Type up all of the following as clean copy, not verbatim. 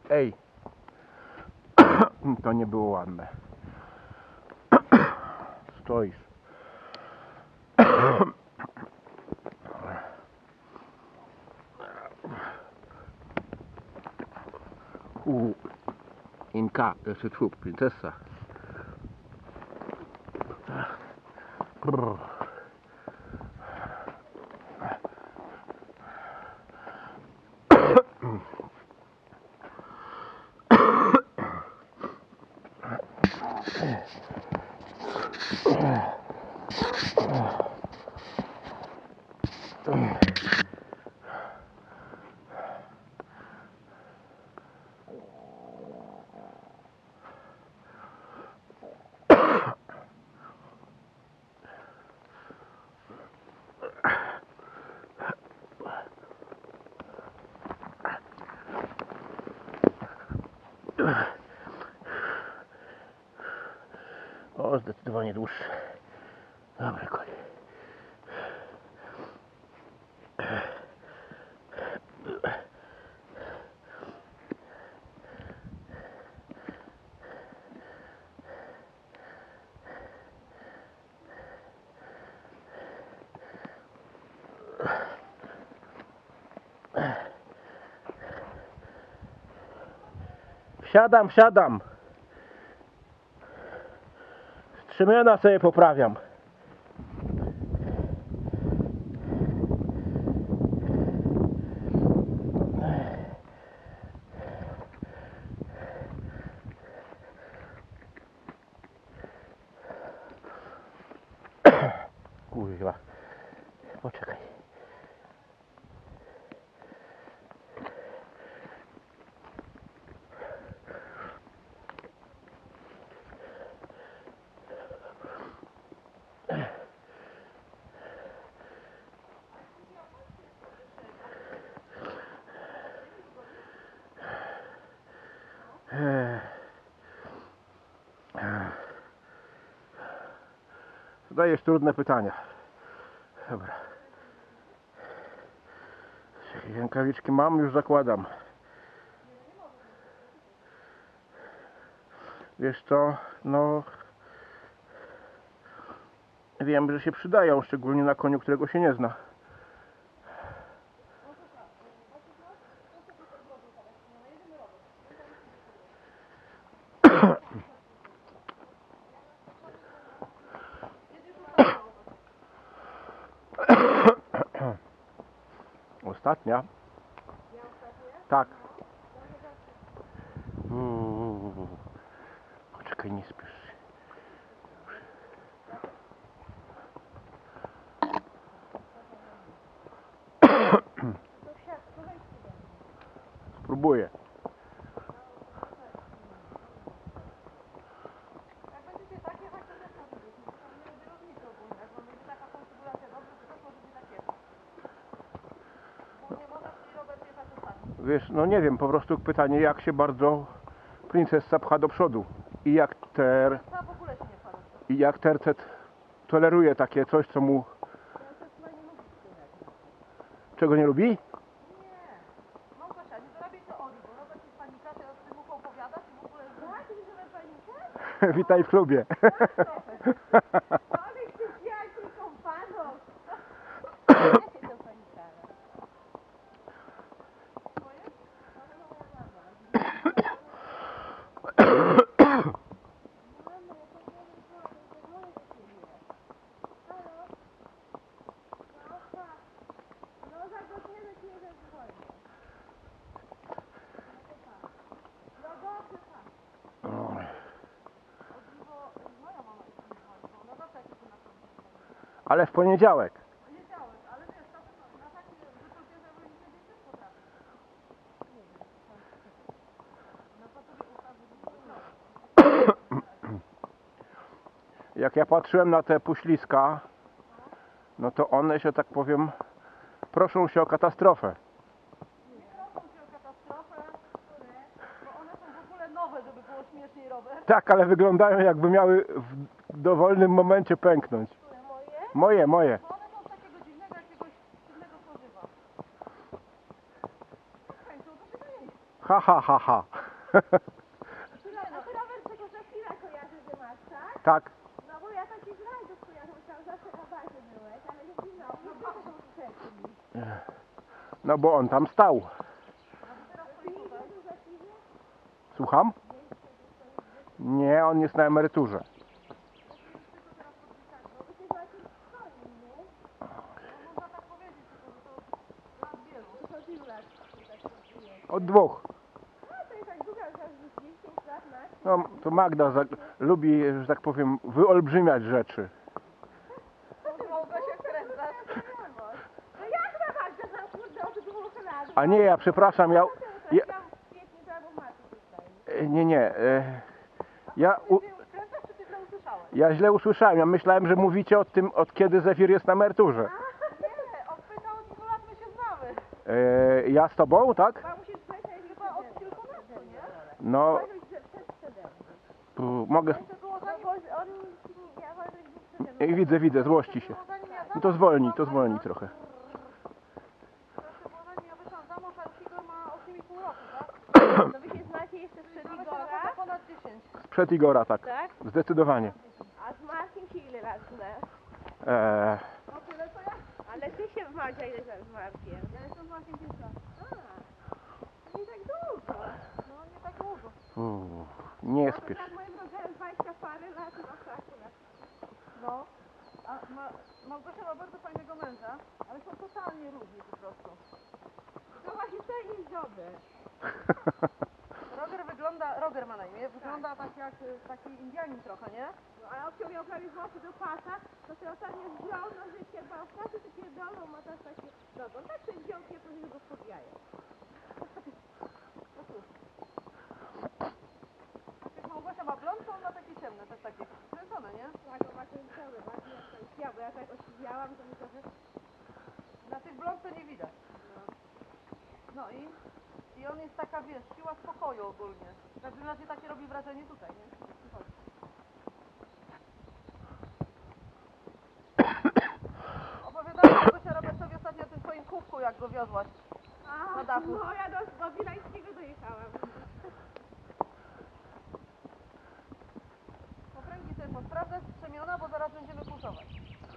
Ej, to nie było ładne. Stoisz. Inka, jeszcze czub, princesa. Brr. O, zdecydowanie dłuższy. Dobra, koniec. Wsiadam. Strzemiona sobie poprawiam. Kurwa. Poczekaj. Zadajesz trudne pytania. Dobra. Rękawiczki mam, już zakładam. Wiesz co, no wiem, że się przydają, szczególnie na koniu, którego się nie zna. Ostatnia? Tak. Poczekaj, nie spiesz się. Spróbuję. Wiesz, no nie wiem, po prostu pytanie, jak się bardzo princesa pcha do przodu i jak tercet toleruje takie coś, co mu... Czego nie lubi? Małgosia, nie zrobię teorii, bo Robert jest panika, teraz ty mu opowiadasz i w ogóle... Tak, że panikę? Witaj w klubie. Ale chcesz jakiś kompanów? Jakie to panikara? Twoje? Ale no moja mama. Mamo, ja to nie wiem, to moje do ciebie. Halo? Małka? No za godzinę ci jeden dzwoni. No dobrze, tak. O dziwo, moja mama jeszcze nie dzwoni, bo ona zawsze jak się na końcu. Ale w poniedziałek. Poniedziałek, ale wiesz, czasem na takie wypowiedzi, że nie będzie też potrafi. Nie wiem, na to sobie ukaże, Jak ja patrzyłem na te puśliska, no to one się, tak powiem, proszą się o katastrofę. nie proszą cię o katastrofę, bo one są w ogóle nowe, żeby było śmieszniej, Robert. Tak, ale wyglądają, jakby miały w dowolnym momencie pęknąć. Które moje? Moje. Bo one są z takiego dziwnego, jakiegoś dziwnego tworzywa. W końcu, to się daje. Ha. A ty Robert tego Zafira kojarzy, że masz, tak? Tak. No bo ja takich rajdów kojarzę, bo tam zawsze na bazie byłeś, ale nie wiem, no to są wcześniej. No bo on tam stał. Ty nie jedziesz do Zafiry? Słucham? Nie, on jest na emeryturze. Bo wy się właśnie szkoli, nie? No można tak powiedzieć, tylko że to lat wielu. To są tylu lat, że tak pracujesz. Od 2. No to jest tak długo, że już 10 lat masz. No to Magda lubi, że tak powiem, wyolbrzymiać rzeczy. Długo się kręcasz. No jak na Magda znam kurde od 2 lat? A nie, ja przepraszam, ja... Ja w kwietniu to albo w marcu tutaj. Nie. Ty już kręcasz, czy ty źle usłyszałeś? Ja źle usłyszałem. Ja myślałem, że mówicie o tym, od kiedy Zefir jest na emeryturze. Nie, on pytał, od ilu lat my się znamy. Ja z tobą, tak? Chyba musisz przejść Chyba od kilkunastu, nie? No, mogę... To było No zanim... bo on ja uważam, że nie przede mną. Widzę, złości się. było zanim ja No to zwolnij trochę. To było zanim ja wyszłam za mąż, a już Igor ma 8,5 roku, tak? No wy się znacie jeszcze sprzed Mamy się Igora, na ponad 10. Sprzed Igora, tak. tak? Zdecydowanie. A z Markiem się ile lat znasz? No tyle co ja. Ale ty się Madzia ile lat z Markiem? Ja jestem z Markiem 5 lat. A, nie tak długo. No nie tak długo. Nie No to spiesz. tak moim rodzaju 20 parę lat i masz akurat. No. A Małgosia ma bardzo fajnego męża, ale są totalnie różni po prostu. To właśnie to jest dobre. Roger ma na imię, wygląda tak jak taki Indianin trochę, nie? No ale obciął miał prawie włosy do pasa, to się ostatnio wziął, no że się bał w pracy, to pierdolą, ma teraz takie... Dobra, on tak się wziął, ja powiem, że go podjaje. No cóż. Jak Małgosia ma blond, to on ma takie ciemne, też takie skręcone, nie? Tak, on ma ten cały, właśnie jak to jest ja, bo ja tak osiwiałam, to mi trochę... Na tych blond to nie widać. No i on jest taka, wiesz, siła spokoju ogólnie. W każdym razie takie robi wrażenie tutaj, nie? Chodź. Opowiadałam Małgosia Robertowi ostatnio o tym twoim kubku, jak go wiozłaś. A, Na dachu. no ja do Wilańskiego dojechałam. Popręgi sobie posprawdzać, strzemiona, bo zaraz będziemy kursować.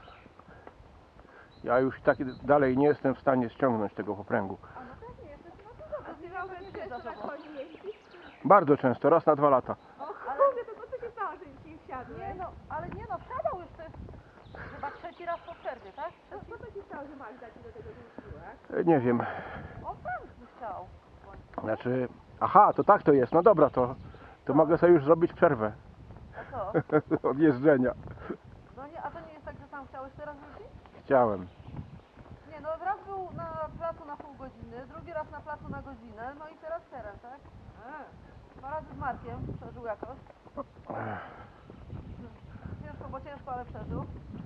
Ja już tak dalej nie jestem w stanie ściągnąć tego poprzęgu. A no tak nie, jesteś no to dobrze, Ty nie miałeś miałbym jeszcze się za na sobą. koni jeździć? Bardzo często, raz na 2 lata. O kurde, to co się stało, że dzisiaj wsiadłeś? Nie no, ale nie no, wsiadał już ty. Chyba trzeci raz po przerwie, tak? Co to się stało, że Magda ci do tego zmusiła? Nie wiem. On sam by chciał. Znaczy... Aha, to tak to jest. No dobra, to mogę sobie już zrobić przerwę A co? od jeżdżenia. No nie, a to nie jest tak, że sam chciałeś teraz wrócić? Chciałem. Nie no, raz był na placu na pół godziny, drugi raz na placu na godzinę, no i teraz teren, tak? A, 2 razy z Markiem, przeżył jakoś. Ciężko, bo ciężko, ale przeżył.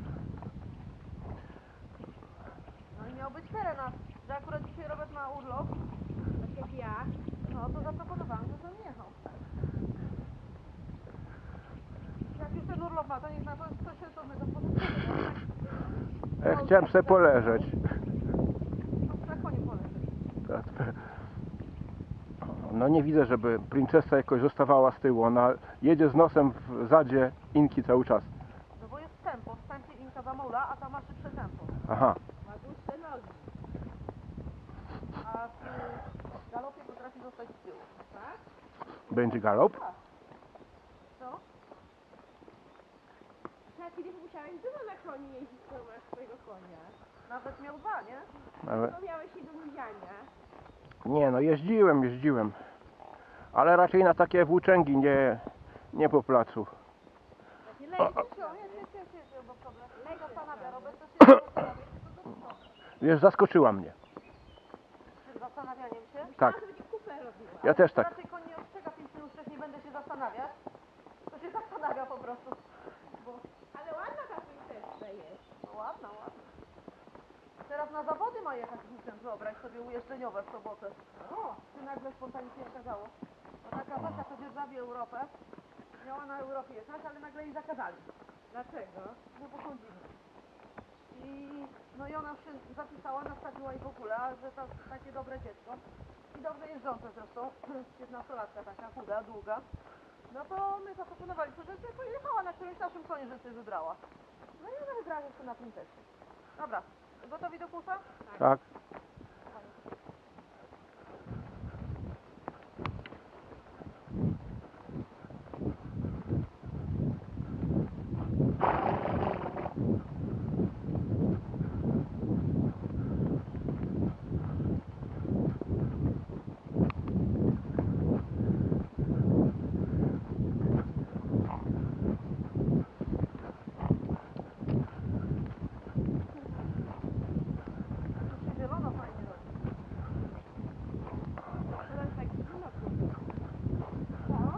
No i miał być teren, a że akurat dzisiaj Robert ma urlop, Tak jak ja. no to zaproponowałem, że on jechał. Jak już ten urlop ma, to niech na to coś sensownego spotkania. Chciałem sobie poleżeć. Na konie poleżeć. No nie widzę, żeby princesa jakoś zostawała z tyłu. Ona jedzie z nosem w zadzie Inki cały czas. No bo jest tempo, w tempie Inka zamula, a ta ma szybsze tempo. Aha. Ma dłuższe nogi. A w galopie potrafi zostać z tyłu. Tak? Będzie galop? Co? Ja kiedyś musiałeś dużo na koni jeździć, skoro masz swojego konia. Nawet miał 2, nie? Ale... No miałeś jej do miziania. Nie no, jeździłem. Ale raczej na takie włóczęgi, nie po placu. Takie lejki. Jest, bo problem. Nie zastanawia, Robert to się zastanawia. Wiesz, zaskoczyła mnie. Przed zastanawianiem się? Tak. Żeby ci kupę robiła. Ja też tak. Raczej koń nie ostrzega 5 minut wcześniej, będę się zastanawiać. To się zastanawia po prostu. Bo Ale ładna ta princesa jest. no ładna. Teraz na zawody ma jechać w weekend, wyobraź sobie ujeżdżeniowe w sobotę. O, się nagle spontanicznie okazało. Bo taka Zosia co dzierżawi Europę, miała na Europie jechać, ale nagle jej zakazali. Dlaczego? No bo są dziwne. No i ona się zapisała, nastawiła i w ogóle, a że to takie dobre dziecko i dobrze jeżdżące zresztą, 15-latka taka chuda, długa. No to my zaproponowaliśmy, że sobie pojechała na którymś naszym konie, że sobie wybrała. No i ona wybrała jeszcze na princesie. Dobra, gotowi do kursa? Tak. Tu się zielono fajnie robi. Teraz tak zimno tu. Co?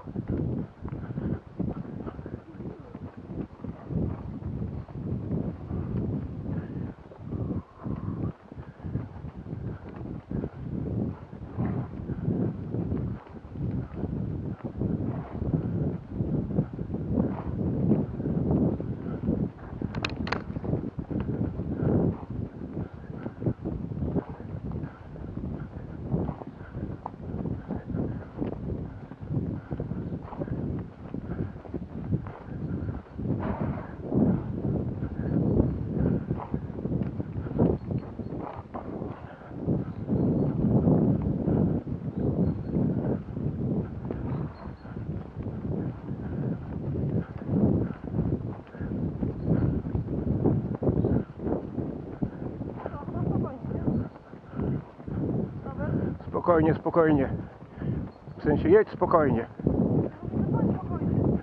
No spokojnie, nie? Robert? Spokojnie, spokojnie. W sensie jedź spokojnie. Spokojnie, spokojnie.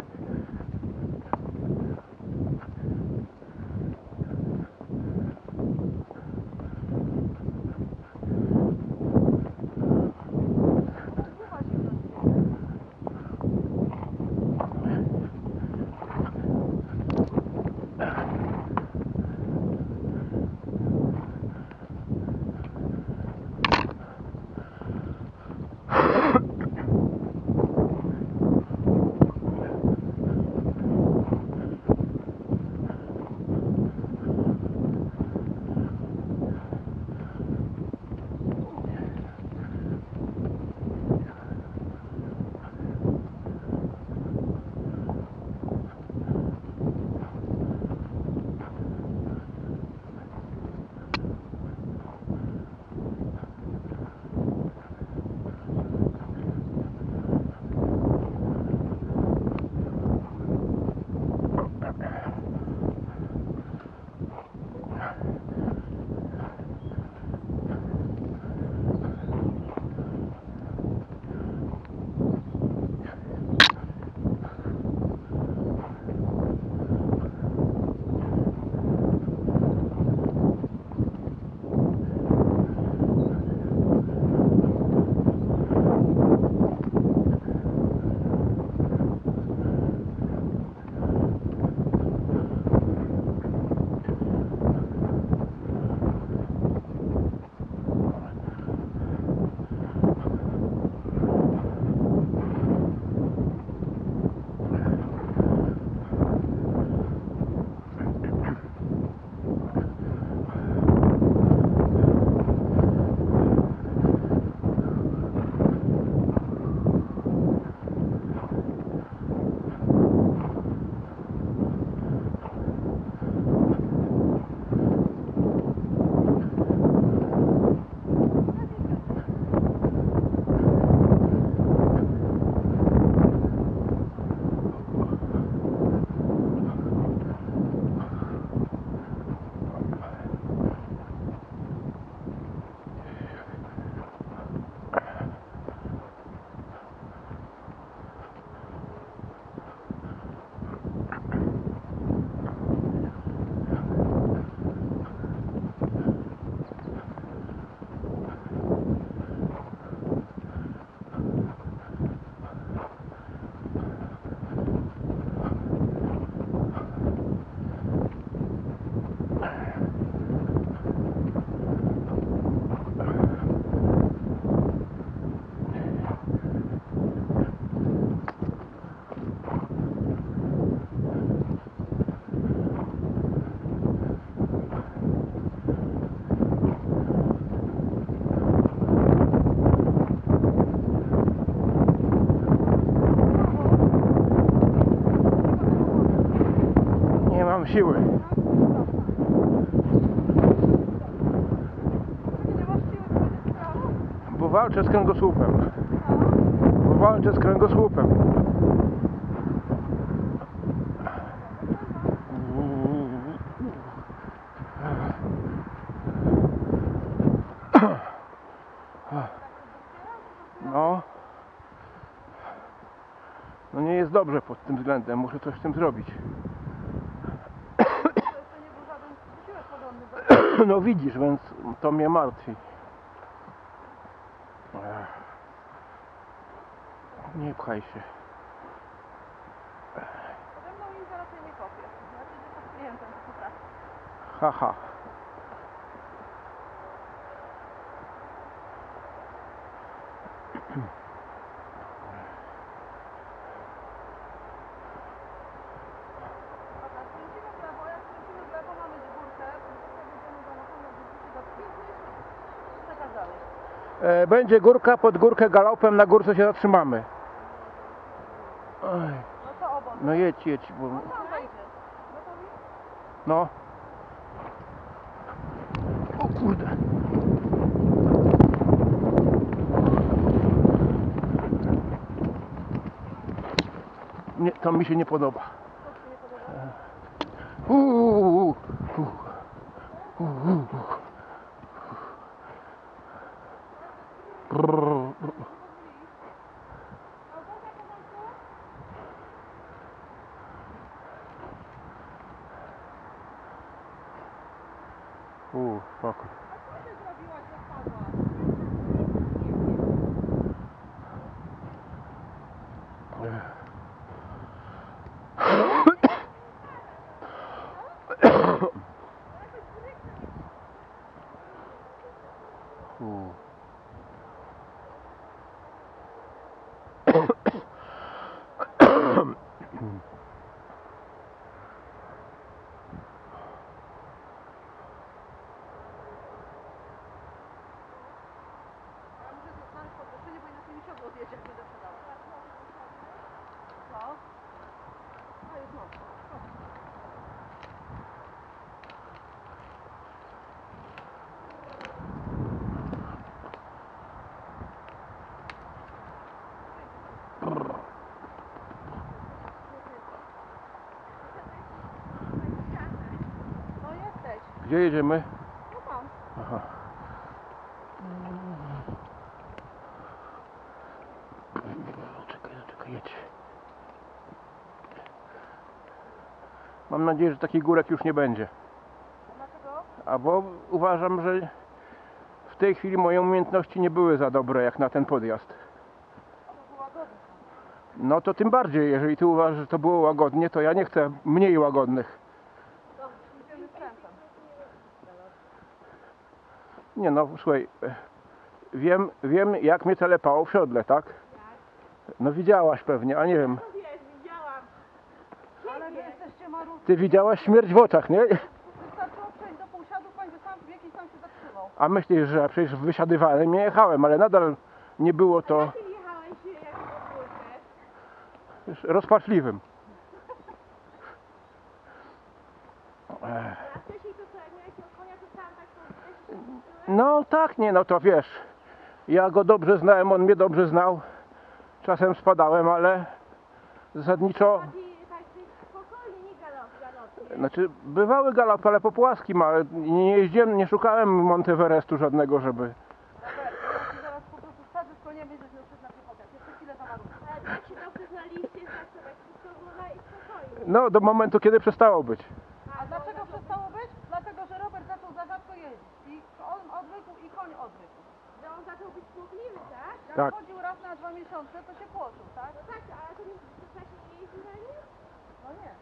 Chyba zimno dzisiaj. walczę z kręgosłupem. Walczę z kręgosłupem. No. No nie jest dobrze pod tym względem. Muszę coś z tym zrobić. To jeszcze nie był żaden wysiłek podobny do... No widzisz, więc to mnie martwi. Nie pchaj się. Pode mną im raczej nie kopię. Ja siedzę pod klientem, to potrafię. Haha. Dobra, skręcimy w lewo, jak skręcimy w lewo, mamy górkę, to będziemy do na pewno czekać dalej. Będzie górka, pod górkę galopem, na górce się zatrzymamy. Oj. No to obok. No jedź, bo... No tam wejdzie. Gotowi? No. O kurde. Nie, to mi się nie podoba. To ci nie podoba? Brrr. Spoko. A co ty zrobiłaś, jak padła? Ja muszę to znaleźć podwyższenie, bo inaczej mi siodło odjedzie, jak będę sprzedała. Co? A już mam. No jesteś. Gdzie jedziemy? No tam. Aha. Czekaj, jedź. Mam nadzieję, że takich górek już nie będzie. A dlaczego? A bo uważam, że w tej chwili moje umiejętności nie były za dobre jak na ten podjazd. A to była godna. No to tym bardziej, jeżeli ty uważasz, że to było łagodnie, to ja nie chcę mniej łagodnych. To idziemy skrętem. Nie no, słuchaj, wiem jak mnie telepało w siodle, tak? No widziałaś pewnie, a nie wiem. Ale wy jesteście marudni. Ty widziałaś śmierć w oczach, nie? Wystarczyło przejść do półsiadu, będzie sam biegł i sam się zatrzymał. A myślisz, że przecież wysiadywałem, nie jechałem, ale nadal nie było to Ty jechałeś jak w górkę. wiesz, rozpaczliwym. A wcześniej to co, jak miałeś od konia, to sam tak to też się czułem? No tak, nie, no to wiesz, ja go dobrze znałem, on mnie dobrze znał. Czasem spadałem, ale zasadniczo, Bardziej tak spokojnie, nie galop, nie? znaczy bywały galopy, ale po płaskim, ale nie jeździłem, nie szukałem Monteverestu żadnego, żeby... Robert, ja ci zaraz po prostu wsadzę z koniem i żeśmy szli na piechotę. Jeszcze chwilę za marudni. Ale tak się dobrze znaliście, tak to tak wszystko było i spokojnie. No do momentu, kiedy przestało być. A dlaczego przestało być? Dlatego, że Robert zaczął za rzadko jeździć. I on odwykł i koń odwykł. Że on zaczął być smutliwy, tak? Jak Tak. chodził raz na 2 miesiące, to się płoszył, tak? No tak, ale to nie wcześniej nie jeździł na nim? No nie.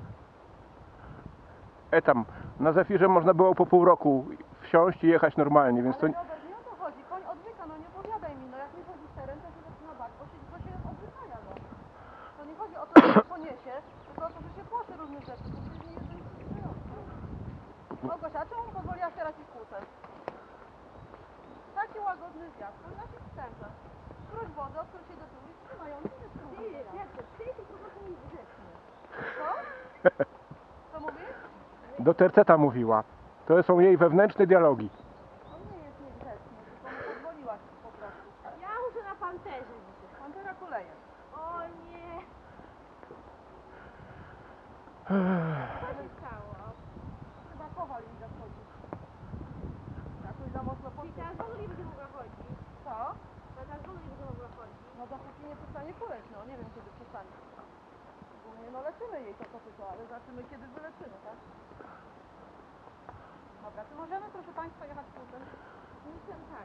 Tam, na Zefirze można było po pół roku wsiąść i jechać normalnie, więc to... Ale Robert, nie o to chodzi. Koń odwyka, no nie opowiadaj mi. No jak nie chodzi teren, to się zaczyna bać, bo się odwykania, no. To nie chodzi o to, że się poniesie, tylko o to, że się płoszy różnych rzeczy. To przecież nie jest to nic innego. Małgosia, a czemu pozwoliłaś teraz ich kłócać? Taki łagodny zjazd, powinna się wstępem. Skróć wodę, odkryć się do tyłu i trzymają. Nie jest Ty, trudno. jak to? Ty jesteś po prostu niegrzeczny. Co? Co mówisz? Do terceta mówiła. To są jej wewnętrzne dialogi. On nie jest niegrzeczny, tylko mu pozwoliłaś po prostu. Co się stało? Chyba kowal mi zachodzi. Jakoś za mocno I podszedł. teraz w ogóle nie będzie mogła chodzić. Co? To teraz w ogóle nie będzie mogła chodzić. No dopóki nie przestanie kuleć, no nie wiem kiedy przestanie. Ogólnie no leczymy jej to kopyto, ale zobaczymy kiedy wyleczymy, tak? Dobra, czy możemy proszę Państwa jechać kółkiem? Myślę tak.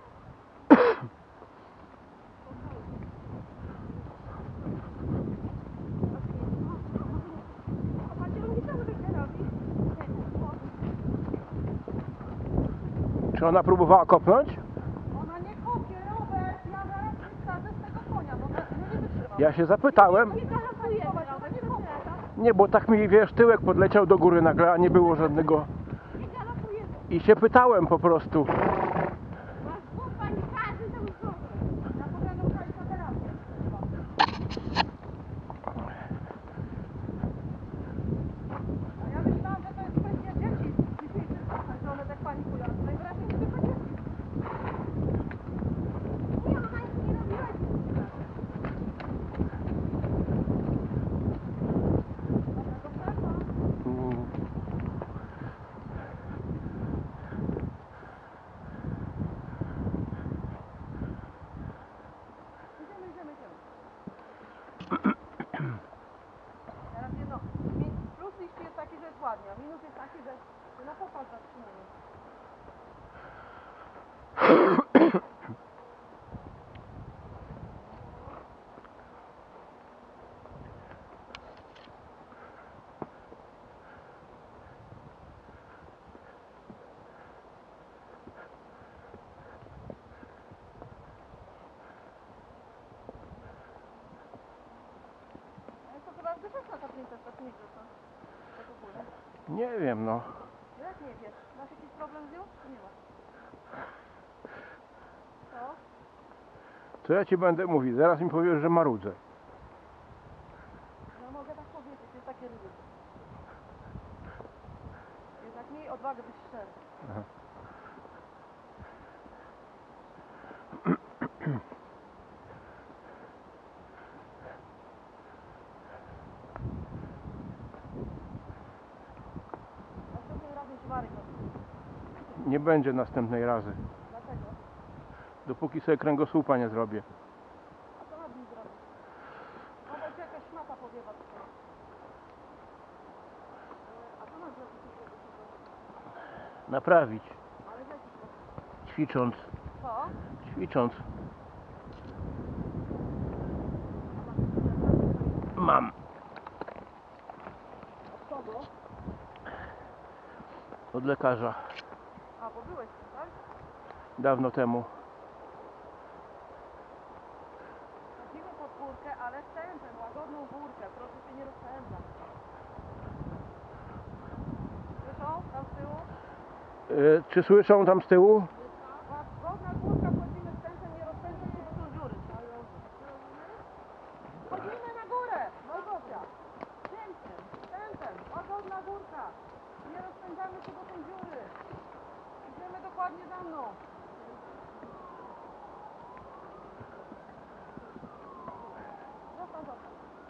Popatrzcie, on nie cały tak robi. Czy ona próbowała kopnąć? Ona nie kopie, Robert, ja zaraz wysadzę z tego konia, bo ja nie wytrzymam. Ja się zapytałem. Nie zahatujemy, Ona nie kopie. Nie, bo tak mi, wiesz, tyłek podleciał do góry nagle, a nie było żadnego. nie galopujemy. I się pytałem po prostu. Masz dwóch panikarzy tam w głowie. Ja powiadam Państwa terapię. A ja myślałam, że to jest kwestia dzieci w dzisiejszych czasach, że one tak panikują. Najwyraźniej nie tylko dzieci. Nie, ona nic nie robiła. Dobra, to przerwa. Mm. Idziemy. Teraz jedno, plus liści jest taki, że jest ładnie, a minus jest taki, że na popas zatrzymuje. A jest to chyba grzeczna ta princesa, czy nie grzeczna? Tak ogólnie. Nie wiem, no. No jak nie wiesz? Masz jakiś problem z nią? Czy nie masz? Co? Co ja ci będę mówił? Zaraz mi powiesz, że marudzę. No mogę tak powiedzieć, jest takie ryzyko. Jednak miej odwagę być szczery. Aha. Następnym razem ci Marek robi. Nie będzie następnej razy. Dlaczego? Dopóki sobie kręgosłupa nie zrobię. A co mam z nim zrobić? No bo ci jakaś szmata powiewa tutaj. A co mam zrobić? Naprawić. Ale w jaki sposób? Ćwicząc. Co? Ćwicząc. Mam. Od kogo? Od lekarza. A, bo byłeś tu, tak? Dawno temu. Chodzimy pod górkę, ale z tempem, łagodną górkę. Proszę się nie rozpędzać. Słyszą? Tam z tyłu? Czy słyszą tam z tyłu? Łagodna górka, chodzimy z tempem, nie rozpędzaj się, bo są dziury. Chodzimy na górę! Małgosia! Tempem, łagodna górka. Nie rozpędzamy się, bo są dziury. Idziemy dokładnie za mną. Zostaw.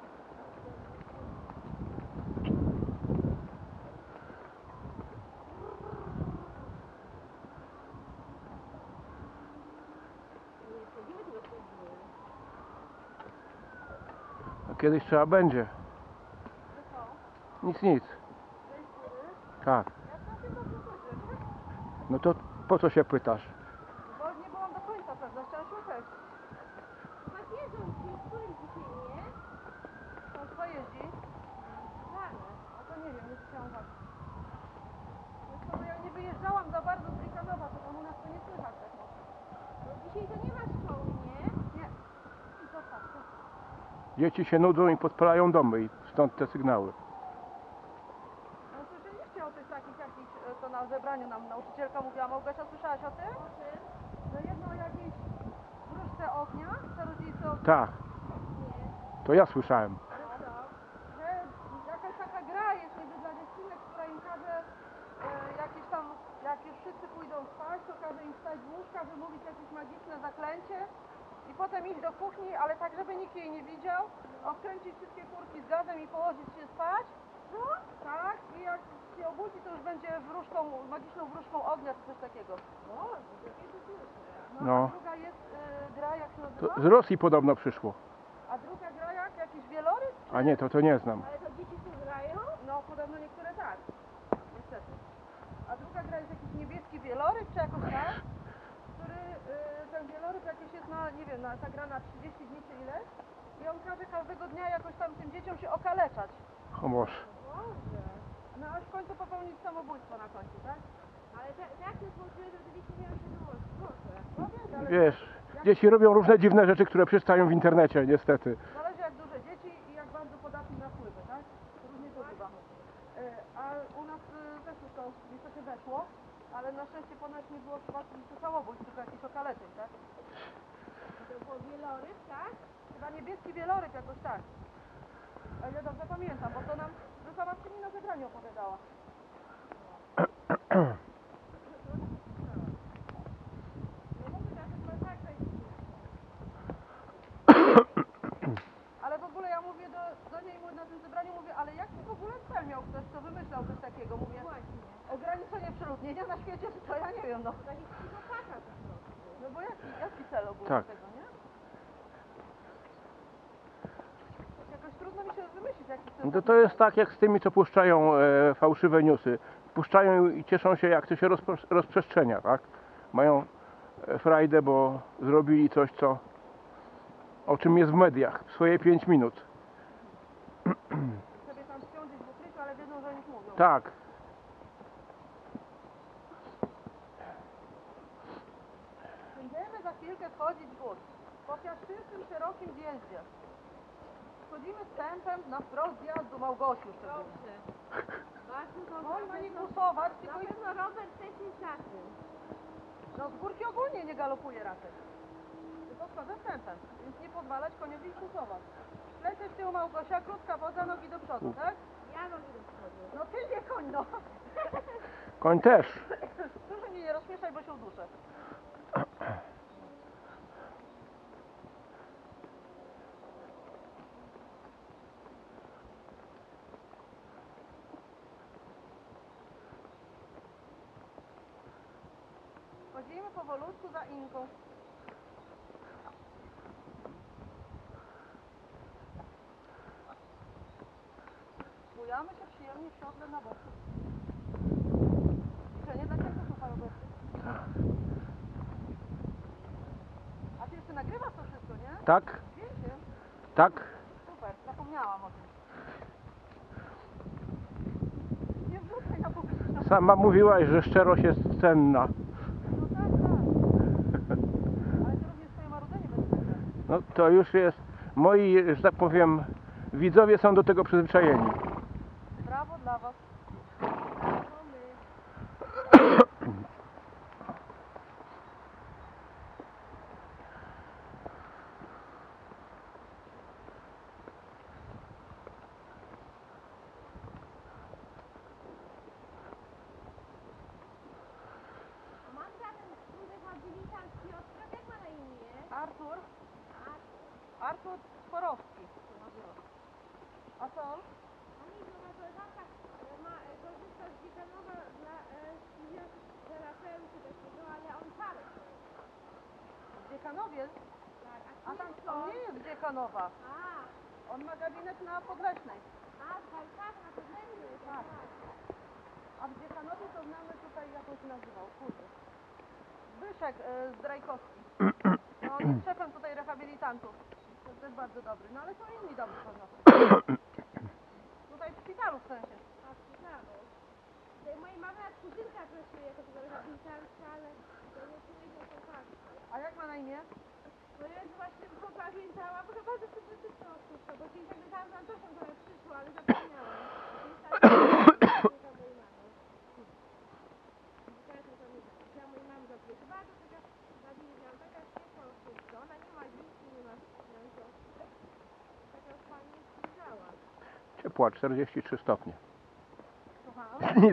A kiedyś trzeba będzie. To co? Nic. Zejść z góry? Tak. Ja całkiem dobrze słyszę. No to po co się pytasz? Bo nie byłam do końca pewna, chciałam słuchać. Chyba wiedzą, gdzie którym dzisiaj nie? Tam kto jeździ? Rano. A to nie wiem, nie zwróciłam uwagi. Wiesz co, bo ja nie wyjeżdżałam za bardzo z Rikanowa, to tam u nas to nie słychać tak mocno. Bo dzisiaj to nie ma szkoły, nie? Nie. I zostaw to. Dzieci się nudzą i podpalają domy i stąd te sygnały. No słyszeliście o tych takich jakichś, to na zebraniu nam nauczycielka mówiła. Małgosia, słyszałaś o tym? O czym? Że jedno o jakiejś wróżce ognia, czarodziejce ognia. Tak, Nie. to ja słyszałem. No, że jakaś taka gra jest niby dla dziewczynek, która im każe jakieś tam, jak już wszyscy pójdą spać, to każe im wstać z łóżka, wymówić jakieś magiczne zaklęcie i potem iść do kuchni, ale tak, żeby nikt jej nie widział, odkręcić wszystkie kurki z gazem i położyć się spać Tak, i jak się obudzi, to już będzie wróżką, magiczną wróżką ognia, czy coś takiego. No. A druga jest gra, jak się To nazywa? z Rosji podobno przyszło. A druga gra jak? Jakiś wieloryb? A nie, to nie znam. Ale to dzieci tu grają? No, podobno niektóre tak. Niestety. A druga gra jest jakiś niebieski wieloryb, czy jakoś tak? Który, ten wieloryb jakiś jest na, nie wiem, ta gra na 30 dni czy ileś. I on każe każdego dnia jakoś tam tym dzieciom się okaleczać. O Boże. Boże. No aż w końcu popełnić samobójstwo na końcu, tak? Ale tak się złożyły, że te dzieci miały się wyłożyć. Boże. No wiesz, ale Wiesz, dzieci robią różne dziwne rzeczy, które przystają w internecie, niestety. zależy jak duże dzieci i jak bardzo podatni na wpływy, tak? Różnie to bywa. A u nas też już to niestety weszło, ale na szczęście ponoć nie było przypadków samobójstw, tylko jakichś okaleczeń, tak? To było wieloryb, tak? Chyba niebieski wieloryb jakoś tak. O ile dobrze pamiętam, bo to nam Rysa Marczyni na zebraniu opowiadała. No mówię, że to chyba tak jest. Ale w ogóle ja mówię do niej na tym zebraniu, mówię, ale jaki w ogóle cel miał ktoś, kto wymyślał coś takiego? Mówię, Właśnie. ograniczenie przeludnienia na świecie, czy to ja nie wiem, no. To taki psychopata po prostu. No bo jaki cel ogólny Tak. tego, nie? Jakoś trudno mi się wymyślić, jaki cel. No to jest tak jak z tymi, co puszczają fałszywe newsy. Puszczają i cieszą się, jak to się rozprzestrzenia, tak? Mają frajdę, bo zrobili coś, o czym jest w mediach, w swoje 5 minut. Sobie tam śpią gdzieś w ukryciu, ale wiedzą, że nic mówią. Tak. Będziemy za chwilkę wchodzić w gór. Po piaszczystym, szerokim zjeździe. Schodzimy z tempem na wprost zjazdu Małgosiu szczególnie. Dobrze. Bardzo Można nie dobrze. głosować, Na tylko pewno Robert też jest za tym. no z górki ogólnie nie galopuje raczej. Tylko schodzę z tempem, więc nie pozwalać koniowi głosować. Lecę z tyłu Małgosia, krótka woda, nogi do przodu, tak? Ja robię do przodu. No ty nie koń, no. Koń też. Proszę mnie nie rozśmieszaj, bo się uduszę. Chodzimy powolutku za Inką. Bujamy się przyjemnie w siodle na boku. Życzenie dla Ciebie są farowersy. A Ty jeszcze nagrywasz to wszystko, nie? Tak, Zdjęciem? tak. Super, zapomniałam o tym. Nie wrzucaj na publiczność. Sama mówiłaś, że szczerość jest cenna. No tak, tak. Ale to również Twoje marudzenie będzie cenne. No to już jest, moi, że tak powiem, widzowie są do tego przyzwyczajeni. Brawo dla Was. Brawo my. A mam ten człowiek ma dylitant Piotrek, jak ma na imię? Artur, A, Artur Sporowski się nazywa. A co on? a nie, no ma koleżanka, korzysta z Dziekanowa dla fizjoterapeuty takiego, ale on parę. W Dziekanowie? Tak, A tam co? on nie jest z Dziekanowa. A, On ma gabinet na Podleśnej. tak, na pewno. Tak. A w Dziekanowie to znamy tutaj, jak on się nazywał, kurde. Zbyszek Zdrajkowski. No, on jest szefem tutaj rehabilitantów. To jest też bardzo dobry. No ale są inni dobrzy pewno. Tutaj w szpitalu w sensie. A, przyznamy. Mojej mamy jak kuzynka pracuje jako taka rehabilitantka, ale to nie czuję, że to tak. A jak ma na imię? No ja właśnie popamiętała, bo chyba to sobie wszystko odpuszczę, bo kiedyś jak pytałam z Antosią, to jak przyszła, ale zapomniałam. Kuzynka mojej mamy. Teraz to nie wiem. Ja mojej mamy zaprosiła, to taka bardziej wiedziałam, taka ciepła osobka. Ona nie ma dzieci, nie ma męża. Taka fajnie przyjrzała. Ciepła, 43 stopnie. Słucham?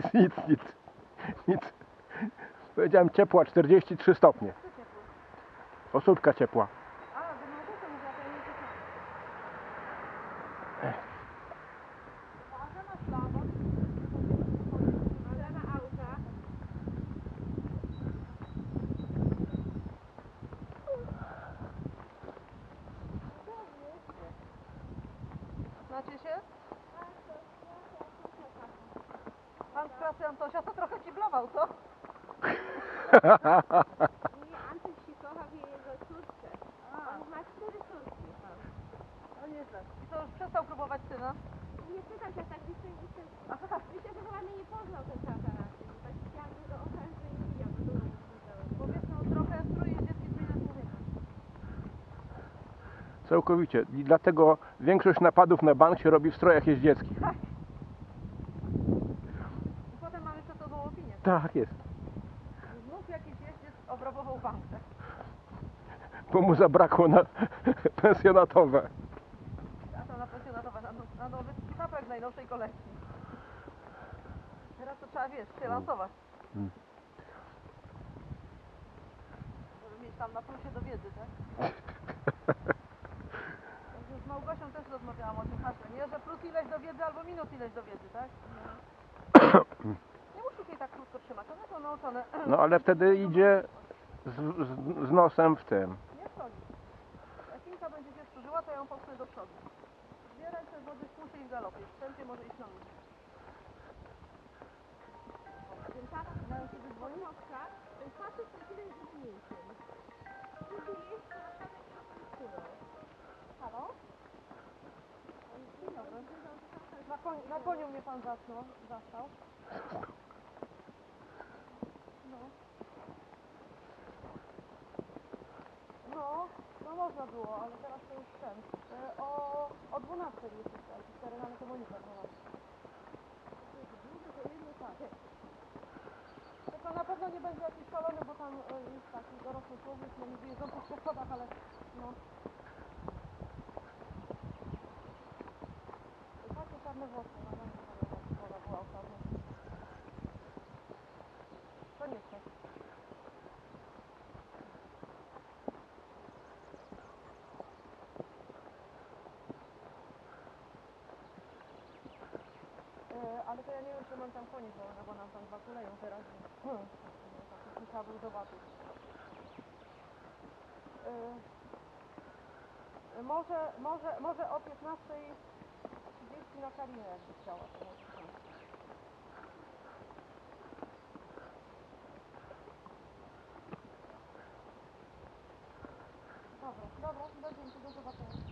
Nic. Powiedziałem ciepła, 43 stopnie. Co ciepły? Osódka ciepła. A, bo Małgosia mówiła, to ja nie słyszałam. Uwaga na ślady. Znacie się? Pan z klasy Antosia to trochę ci blował, co? Nie, Antek się kocha w jego córce. On ma 4 córki. No nieźle. I to już przestał próbować syna? Nie pytam się, tak myślę, myślę, że chyba mnie nie poznał ten tata raczej. Bo tak chciałam go ochrać, że nie widział, bo to nie widziałem. Bo wiesz, no trochę strój jest dziecki strój na człowieka. Całkowicie. I dlatego większość napadów na bank się robi w strojach jeździeckich. I potem mam jeszcze to złą opinię. Tak jest. Znów jakiś jeździec obrabował bank, tak? Bo mu zabrakło na pensjonatowe. A to na pensjonatowe, na nowy kapek najnowszej kolekcji. Teraz to trzeba, wiesz, się lansować. Mm. Żeby mieć tam na plusie do wiedzy, tak? Z Małgosią też rozmawiałam o tym haśle, nie? Że plus ileś do wiedzy albo minus ileś do wiedzy, tak? Nie musisz jej tak krótko trzymać, one są nauczone. No ale wtedy idzie z nosem w tym. Nie wchodzi. Jak Inka będzie się sprzyżyła, to ja ją popchnę do przodu. Dwie ręce wody w pulsie i w galopie. W tempie może iść na ludzi. Ten tata, mają się wyzwolić? Ten facet to tyle jest mniejszym. Ty jest na samym środku. Halo? Dzień dobry. Na koniu mnie pan zastał. No. No można było, ale teraz to już ten. O 12 już jest terminalny komunikat 12. To na pewno nie będzie jakiś szalony, bo tam jest taki dorosły człowiek, no nie jeżdżą po schodach, ale no. Takie czarne włosy, no nie była okazja. To nie chcę. Ale to ja nie wiem, czy mam tam koniec, bo nam tam 2 kuleją teraz. Tak, trzeba było zobaczyć. Może o 15:30 na Karinę, jakby chciała. To może być. Dobra, będzie do zobaczenia.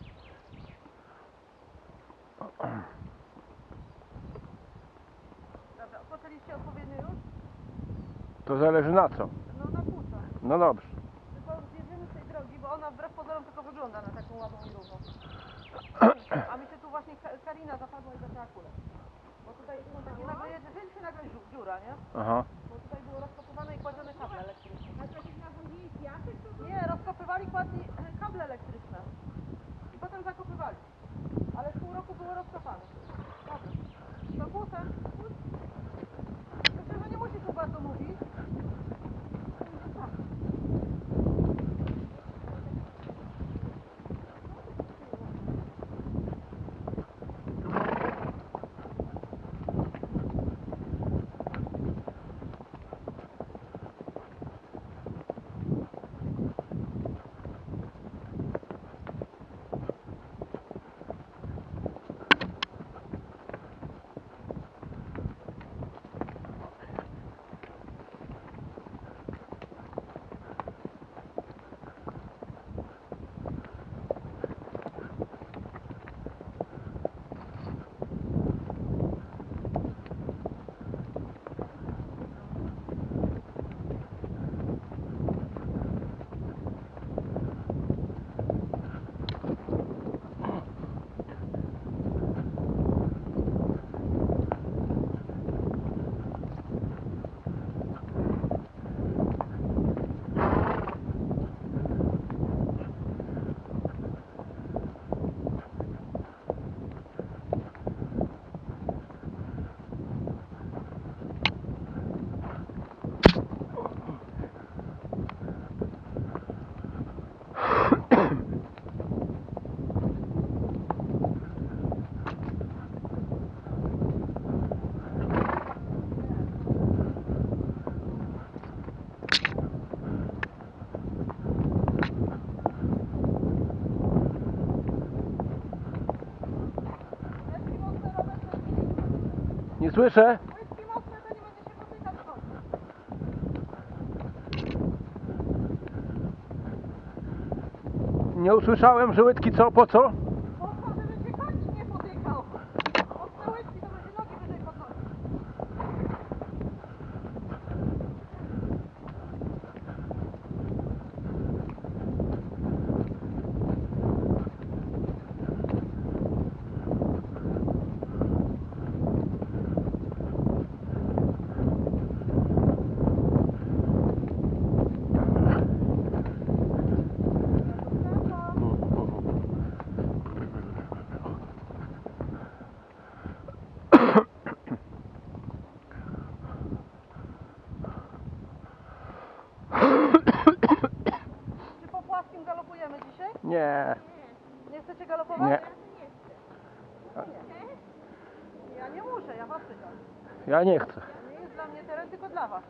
Dobra, odpoczęliście odpowiednio już? To zależy na co. No na płuca. No dobrze. Tylko zjedziemy z tej drogi, bo ona wbrew pozorom tylko wygląda na taką ładną i równą. A mi się tu właśnie Karina zapadła i zaczęła kulę. Bo tutaj są takie nagle jedzie, się nagle dziura, nie? Aha. Bo tutaj było rozkopywane i kładzione kable elektryczne. A to się nawozili piasek, to Nie, rozkopywali, kładli kable elektryczne. I potem zakopywali. Ale w pół roku było rozkopane. Dobra. To kłócę. Myślę, że nie musi tu bardzo mówić. Nie słyszę. Łydki mocne, to nie będzie się potykać w końcu. Nie usłyszałem, że łydki co, po co? Po to, żeby się koń nie potykał. Mocne łydki to będzie nogi wyżej podnosić. Czy po płaskim galopujemy dzisiaj? Nie, Nie chcecie galopować? nie. Ja nie muszę, ja was pytam. Ja nie chcę. Nie jest dla mnie teren, tylko dla was.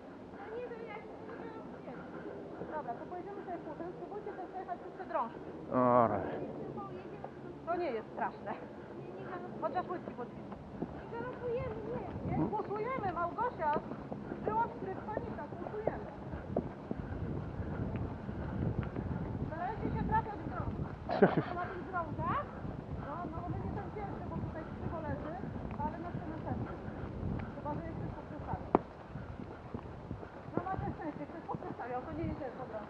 Dobra, to pojedziemy sobie potem, spróbujcie też przejechać przez te drążki. O, rany. To nie jest straszne. Chociaż łydki podwinę. Nie głosujemy, Małgosia. Wyłącz tryb panika, głosujemy. Starajcie się trafiać w drąg. Na tych drągach? No będzie ten pierwszy, bo tutaj krzywo leży, ale na ten następny. Chyba, że jest ktoś poprzestawiał. No macie szczęście, ktoś poprzestawiał, to nie jedzie po drąg.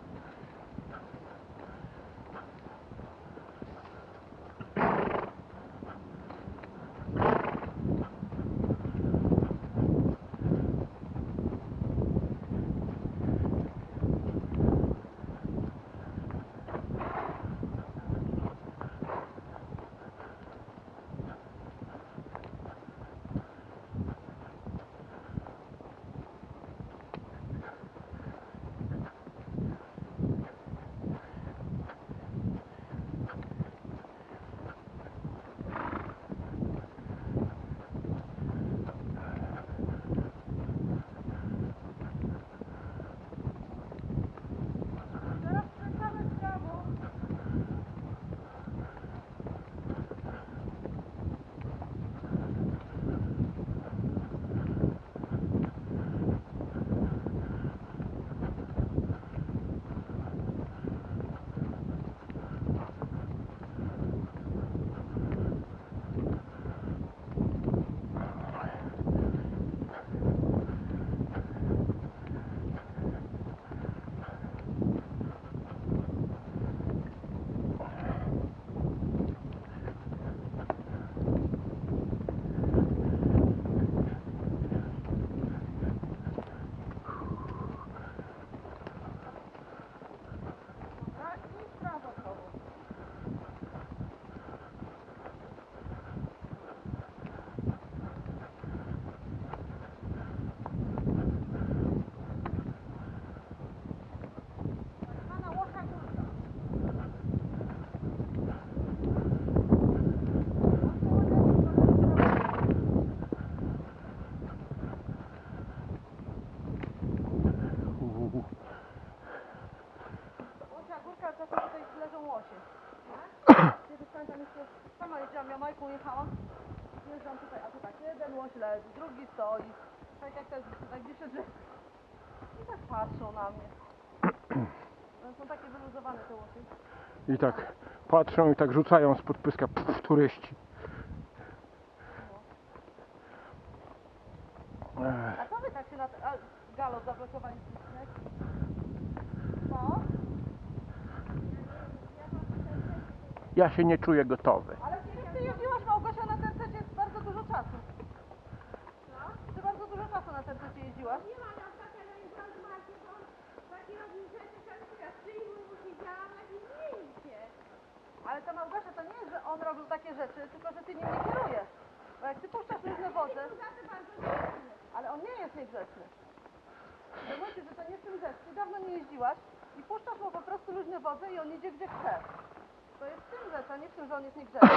Teraz skręcamy w prawo. Dobra, i w prawo znowu. Pana Łosia Górka. Łosia Górka, czasem tutaj leżą łosie. Kiedyś pamiętam jeszcze, sama jeździłam, Jamajką jechałam. Jeżdżam tutaj, a tu tak jeden łoś leży, drugi stoi. Tak jak te najbliższe drzewa. I tak patrzą na mnie. One są takie wyluzowane te łosie. I tak patrzą i tak rzucają spod pyska turyści. A co wy tak się na galop zablokowali? Co? Ja się nie czuję gotowy. Ale ty jeździłaś, Małgosia, na tercecie bardzo dużo czasu. Ty bardzo dużo czasu na tercecie jeździłaś. Nie ma na takie najeżdżam z Markiem, bo takie robił rzeczy, ja przyjmę, mu siedziałam, jak i zdjęcie. Ale to Małgosia, to nie jest, że on robił takie rzeczy, tylko że ty nim nie kierujesz. Bo jak ty puszczasz różne wodze, Za to bardzo grzeczny. ale on nie jest niegrzeczny. Zobaczcie, że to nie w tym rzecz. Ty dawno nie jeździłaś i puszczasz mu po prostu luźne wodze i on idzie gdzie chce. To jest w tym rzecz, a nie w tym, że on jest niegrzeczny.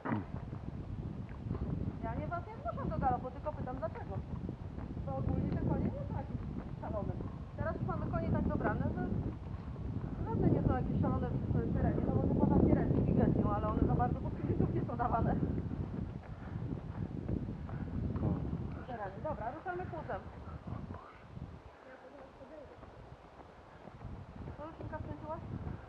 Ja nie was nie zmuszam do galopu, tylko pytam dlaczego. Bo ogólnie te konie nie są jakieś szalone. Teraz już mamy konie tak dobrane, że żadne nie są jakieś szalone w terenie. No może poza Kiereczki i Gęsią, ale one za bardzo pod filmików nie są dawane. Idziemy kłusem. To już Inka skręciłaś?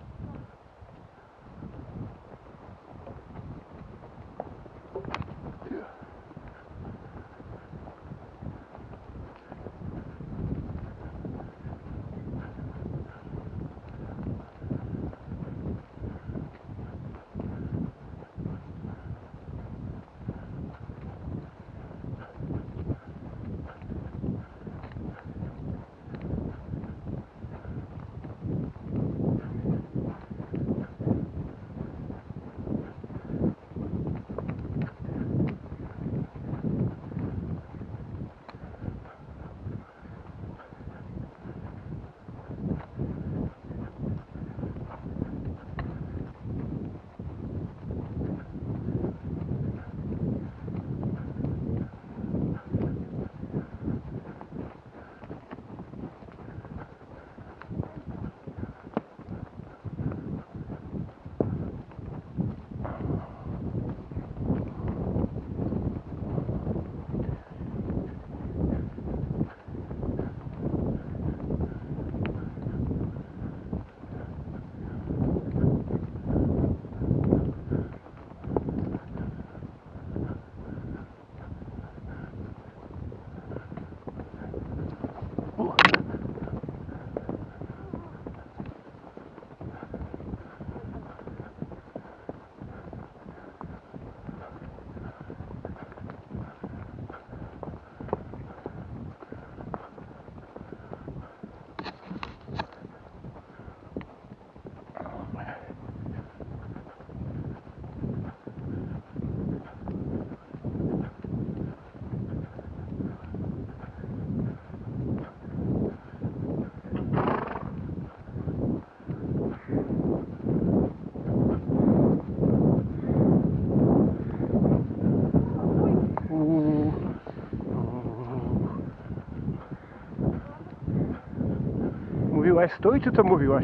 Mówiłaś stój, czy co mówiłaś?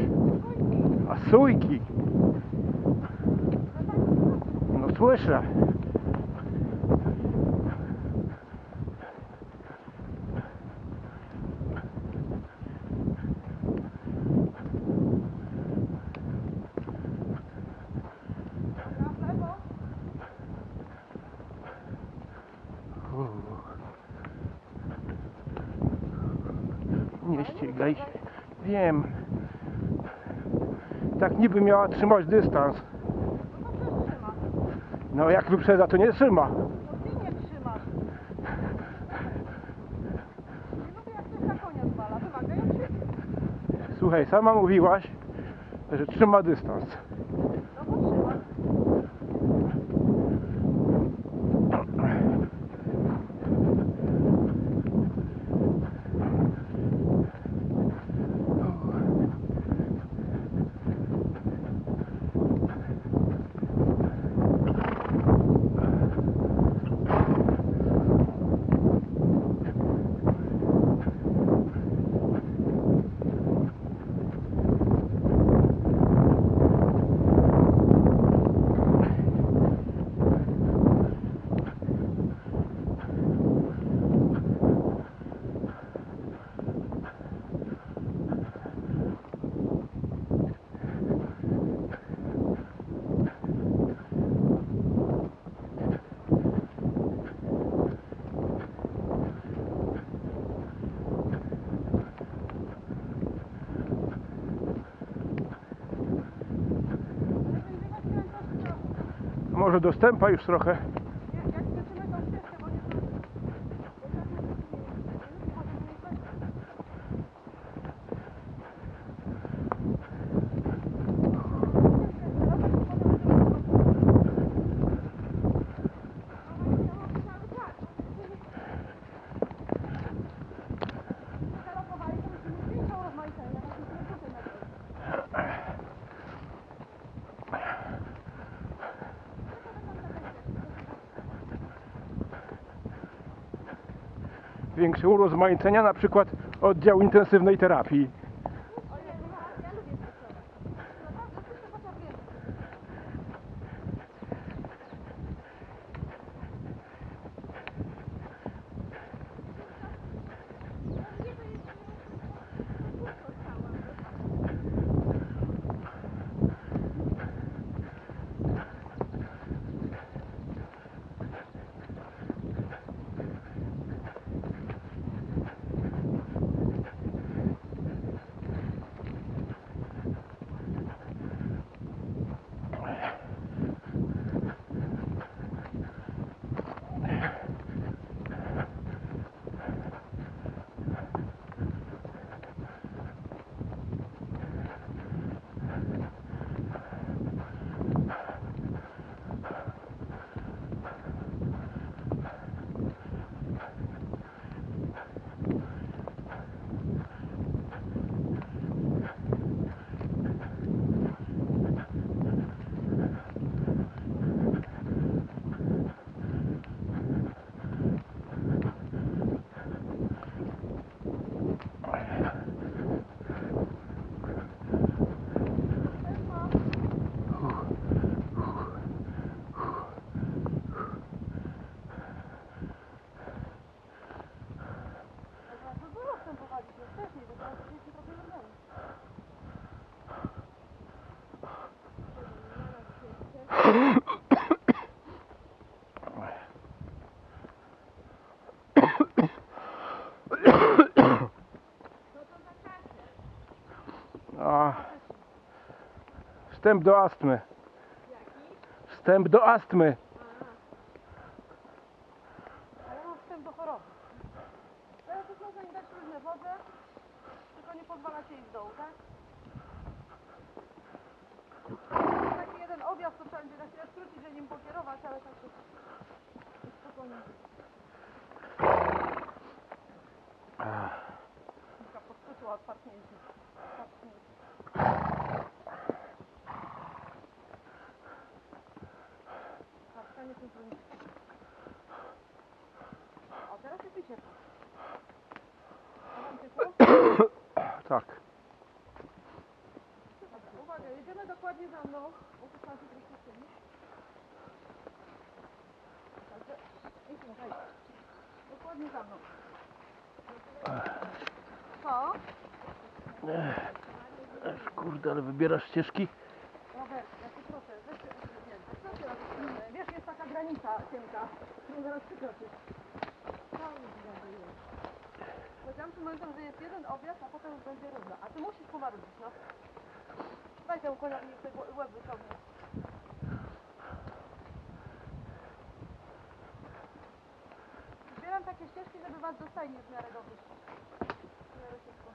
A sójki. No słyszę. Nie ścigaj się. Wiem. Tak niby miała trzymać dystans. No jak wyprzedza, to nie trzyma. No ty nie trzymasz. Nie lubię jak ktoś na konia zwala. Wymagając się. Słuchaj, sama mówiłaś, że trzyma dystans. No to trzymasz. Może dostępa już trochę. Jak skoczymy tą ścieżkę, bo nie znam. Większe urozmaicenia, na przykład oddział intensywnej terapii. Ja lubię stresować. Naprawdę, wszyscy potrzebujemy. Co to za kartę? A, wstęp do astmy. Jaki? Wstęp do astmy. A ja mam wstęp do choroby. Teraz już można im dać różne wodę, tylko nie pozwalacie ich w dołu, tak? Taki jeden objazd, to trzeba będzie na chwilę skrócić, żeby nim pokierować, ale tak to jest spokojnie. Kilka podskoczyła od parknięcia. Parkanie to jest. O, teraz jest mi ciepło. A wam ciepło? Tak. Dobra, uwaga, jedziemy dokładnie za mną. O, tu trzeba się troszkę schylić. Także, i słuchaj. Dokładnie za mną. Co? Kurde, ale wybierasz ścieżki? Robert, ja cię proszę, weź się usunięty. Co ty robisz? Wiesz, jest taka granica cienka, którą zaraz przekroczysz. Powiedziałam tym momentem, że jest jeden objazd, a potem już będzie równa. A ty musisz pomarudzić, no. Daj temu koniowi, niech sobie łeb wyciągnie. Zbieram takie ścieżki, żeby was do stajni w miarę dobrze. W miarę szybko.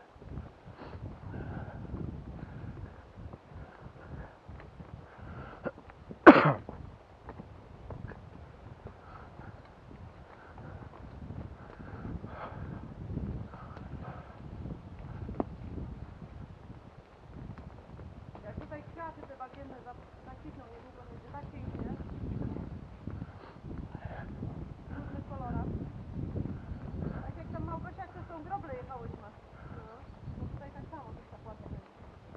Jak tutaj kwiaty te bagienne zakwitną niedługo, będzie tak pięknie. W różnych kolorach. Tak jak tam Małgosiak, to są groble jechałyśmy. No. To tutaj tak samo też tak ładnie będzie.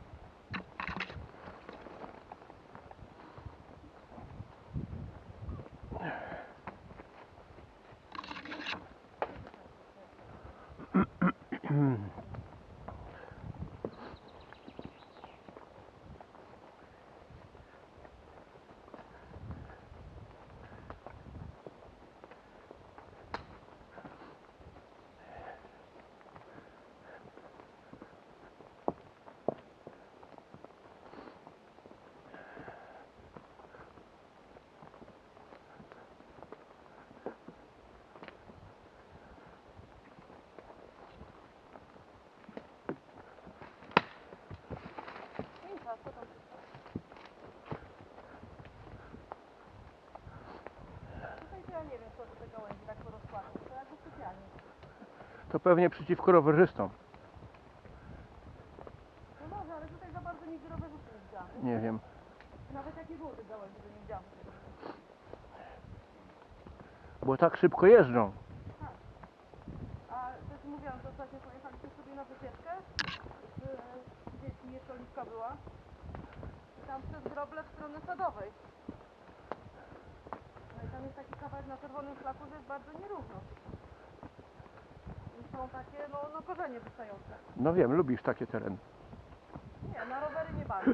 Piękna, co tam? Tutaj to ja nie wiem, co do te gałęzi tak porozkładać. To jak w sypialni. To pewnie przeciwko rowerzystom. No może, ale tutaj za bardzo nigdy rowerzystów nie widziałam. Nie wiem. Nawet jak nie było tych gałęzi, to nie widziałam. Bo tak szybko jeżdżą. A też mówiłam, że ostatnio pojechaliśmy sobie na wycieczkę z dziećmi, jeszcze Oliwka była. I tam przez groble w stronę Sadowej. No i tam jest taki kawałek na czerwonym szlaku, że jest bardzo nierówno. I są takie, no korzenie wystające. No wiem, lubisz takie tereny. Nie, na rowery nie bardzo.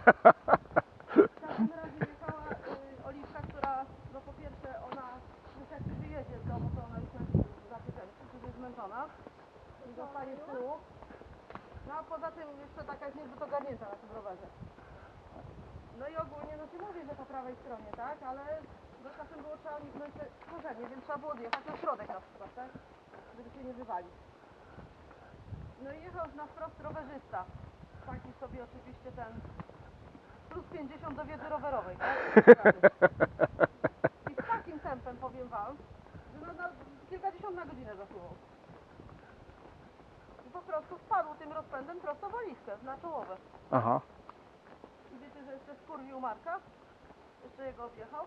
W każdym razie jechała Oliwka, która, no po pierwsze ona już jak się wyjedzie z domu, to ona już zapieczęczy, jest zmęczona i zostaje z tyłu. No a poza tym jeszcze taka jest niezbyt ogarnięta na tym rowerze. No i ogólnie, no się mówi, że po prawej stronie, tak? Ale do czasem było trzeba uniknąć te korzenie, więc trzeba było odjechać na środek na przykład, tak? Żeby się nie wywalić. No i jechał na wprost rowerzysta. Taki sobie oczywiście ten plus 50 do wiedzy rowerowej, tak? I z takim tempem, powiem wam, że na kilkadziesiąt na godzinę zasuwał. I po prostu spadł tym rozpędem prosto w oliwkę, na czołowe. Aha. I wiecie, że jeszcze skurwił Marka? Jeszcze jego objechał?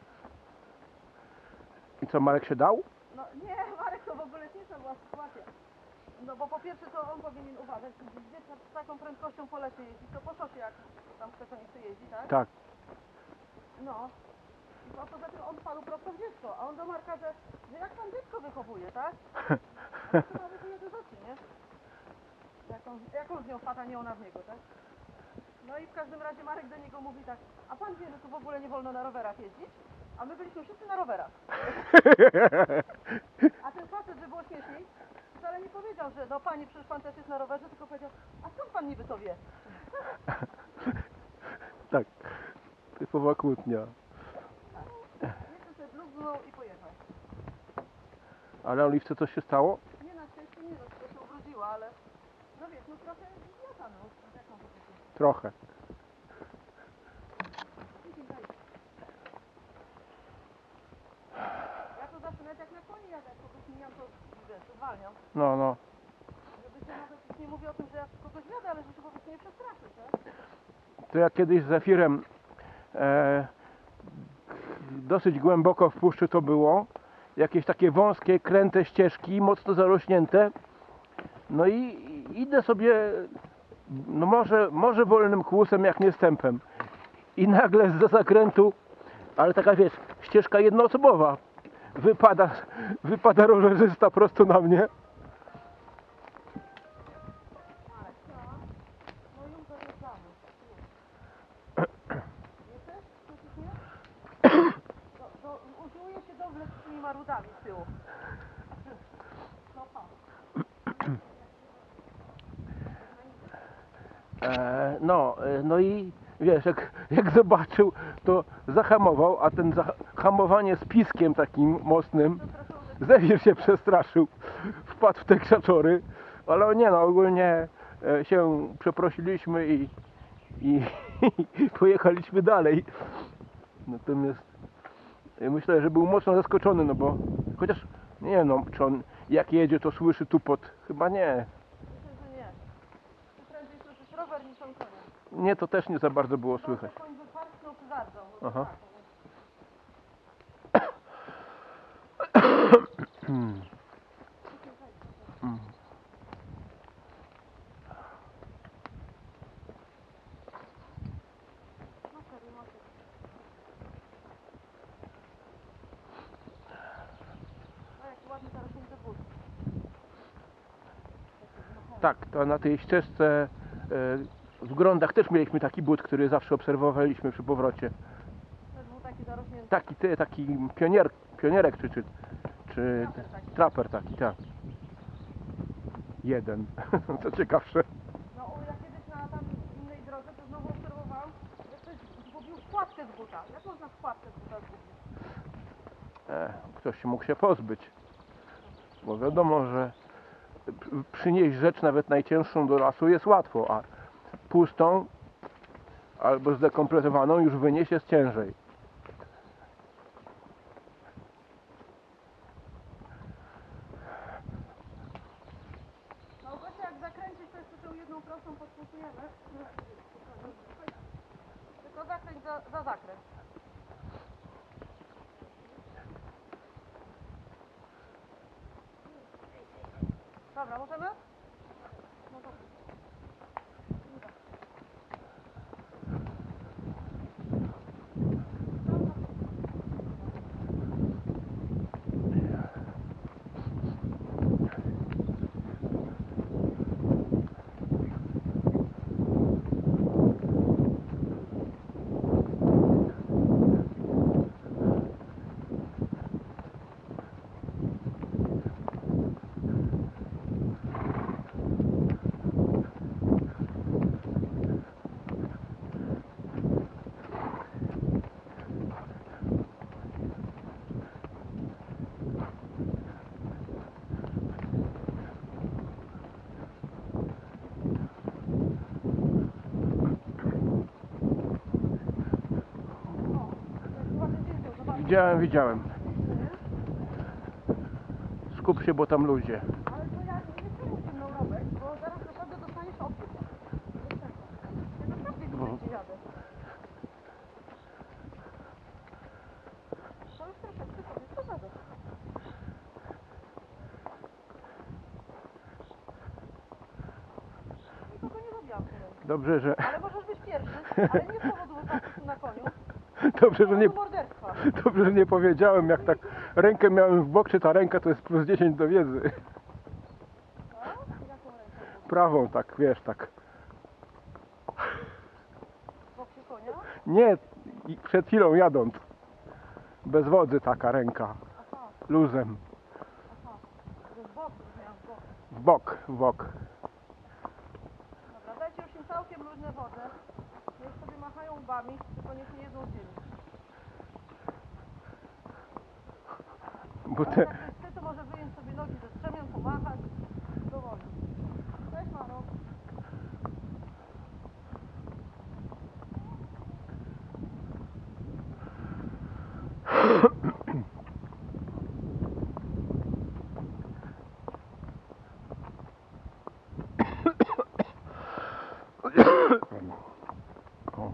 I co, Marek się dał? No nie, Marek to w ogóle śmieszna była sytuacja. No bo po pierwsze to on powinien uważać, gdzie z taką prędkością po lesie jeździć, to po szosie jak tam chce, to nie chce jeździć, tak? Tak. No. A poza tym on wpadł prosto w dziecko, a on do Marka, że jak pan dziecko wychowuje, tak? A to chyba wychowuje do rzeczy, nie? Jak on z nią wpadł, a nie ona w niego, tak? No i w każdym razie Marek do niego mówi tak, a pan wie, że tu w ogóle nie wolno na rowerach jeździć? A my byliśmy wszyscy na rowerach. A ten facet, żeby było śmieszniej, wcale nie powiedział, że no pani, przecież pan też jest na rowerze, tylko powiedział, a skąd pan niby to wie? Tak, typowa kłótnia. Jeszcze sobie bluznął i pojechał. Ale Oliwce coś się stało? Nie, na szczęście nie, no tylko się ubrudziła, ale no wiesz, no trochę idiota, no. Jak mam powiedzieć? Trochę. Ja to zawsze, nawet jak na koni jadę, jak kogoś mijam, to wiesz, zwalniam. No, no. Żeby się nawet już nie mówię o tym, że ja kogoś jadę, ale że się po prostu nie przestraszy, tak? To jak kiedyś z Zefirem dosyć głęboko w puszczy to było. Jakieś takie wąskie, kręte ścieżki, mocno zarośnięte. No i idę sobie, no może wolnym kłusem, jak nie stępem. I nagle zza zakrętu, ale taka wiesz, ścieżka jednoosobowa. Wypada rowerzysta prosto na mnie. No już dojeżdżamy. Jesteś? Słyszysz mnie? Usiłuję się dowlec z tymi marudami z tyłu. No pa. No i wiesz, jak zobaczył, to zahamował, a ten hamowanie z piskiem takim mocnym, Zefir się przestraszył, wpadł w te krzaczory, ale nie no, ogólnie się przeprosiliśmy i pojechaliśmy dalej. Natomiast myślę, że był mocno zaskoczony, no bo chociaż nie wiem, no, czy on jak jedzie, to słyszy tupot. Chyba nie. Myślę, że nie. Ty prędzej słyszysz rower niż on konia. Nie, to też nie za bardzo było słychać. To koń by parsknął czy zardzał. Aha. No jaki ładny zarośnięty but. Tak, to na tej ścieżce w Grądach też mieliśmy taki but, który zawsze obserwowaliśmy przy powrocie. Też był taki zarośnięty. Taki pionierek czy traper taki, tak. Jeden, co ciekawsze. No ja kiedyś na tam innej drodze to znowu obserwowałam, że ktoś zgubił wkładkę z buta. Jak można wkładkę z buta zgubić? Ktoś mógł się pozbyć. Bo wiadomo, że przynieść rzecz nawet najcięższą do lasu jest łatwo, a pustą albo zdekompletowaną już wynieść jest ciężej. No Gosia, jak zakręcić, to jeszcze tą jedną prostą podpustujemy. Tylko zakręć za zakręt. Dobra, możemy? No dobra. Widziałem. Skup się, bo tam ludzie. Ale to ja nie chcę mieć tym robek, bo zaraz naprawdę dostaniesz odbyt. Ja naprawdę nie gdzie jadę. To już troszeczkę sobie przesadę. Nikogo nie zabijam tutaj. Dobrze, że Ale możesz być pierwszy, ale nie z powodu wypadku na koniu, dobrze, że z nie powodu morderstwa. dobrze, że nie powiedziałem, jak tak rękę miałem w bok, czy ta ręka to jest plus 10 do wiedzy. No? Jaką ręką? Prawą, tak, wiesz, tak. Nie, przed chwilą jadąc. Bez wody taka ręka. Aha, Luzem. aha. To z boku, miałam z boku. W bok, w bok. Dobra, dajcie już im całkiem luźne wodę. Niech sobie machają łbami, tylko niech nie jedzą ziemi. Bo Ale te, jak ktoś chce, to może wyjąć sobie nogi ze strzemion, pomachać. Dowoli. Cześć Maro. o,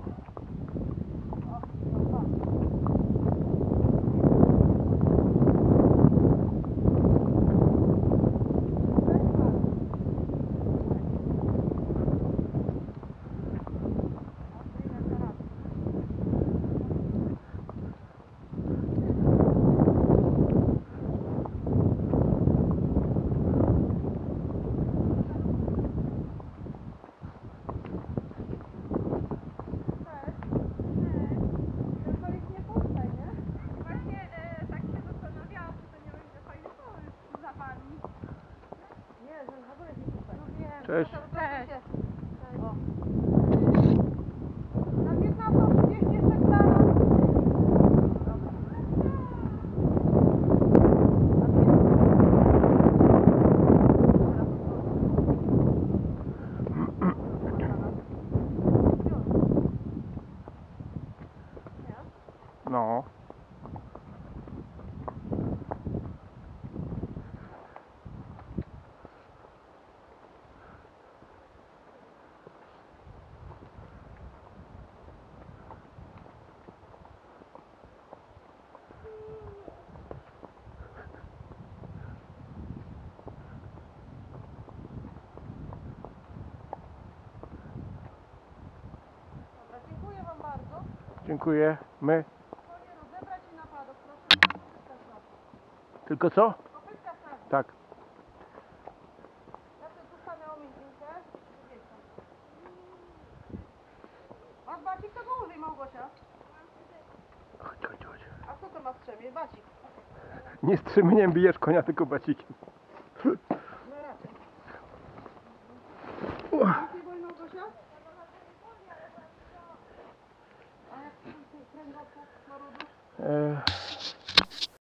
Tylko ich nie puszczaj, nie? Właśnie tak się zastanawiałam, czy to nie będzie fajny pomysł za wami. Nie, że w ogóle nie puszczaj. No wiem. Cześć. Cześć. O. Na 15:30 jeszcze Klara. Dobra. no. Dobra, dziękuję Wam bardzo. Dziękuję. My. Koniec rozebrać i napadów. Proszę, kopytka straszy. Tylko co? Kopytka straszy. Tak. Ja sobie tu stanę o międzinkę. Masz bacik, to go użyj, Małgosia. Chodź, chodź, chodź. A co to ma strzemię? Bacik. Nie strzemieniem bijesz konia, tylko bacikiem. No raczej. Uch. Więcej boli, Małgosia? A jak ten kręgosłup marudu?